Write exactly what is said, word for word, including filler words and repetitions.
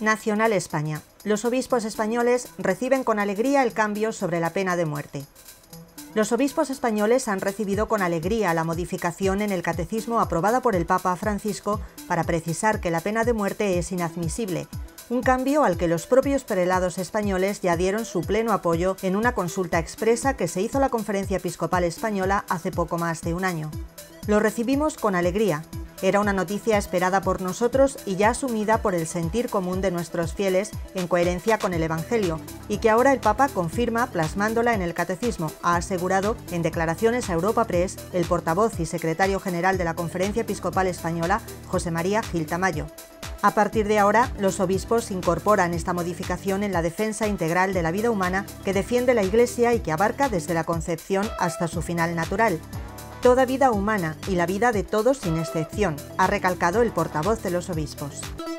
Nacional España. Los obispos españoles reciben con alegría el cambio sobre la pena de muerte. Los obispos españoles han recibido con alegría la modificación en el catecismo aprobada por el Papa Francisco para precisar que la pena de muerte es inadmisible, un cambio al que los propios prelados españoles ya dieron su pleno apoyo en una consulta expresa que se hizo la Conferencia Episcopal Española hace poco más de un año. Lo recibimos con alegría. Era una noticia esperada por nosotros y ya asumida por el sentir común de nuestros fieles en coherencia con el Evangelio, y que ahora el Papa confirma plasmándola en el Catecismo, ha asegurado en declaraciones a Europa Press el portavoz y secretario general de la Conferencia Episcopal Española, José María Gil Tamayo. A partir de ahora, los obispos incorporan esta modificación en la defensa integral de la vida humana que defiende la Iglesia y que abarca desde la concepción hasta su final natural. Toda vida humana y la vida de todos sin excepción, ha recalcado el portavoz de los obispos.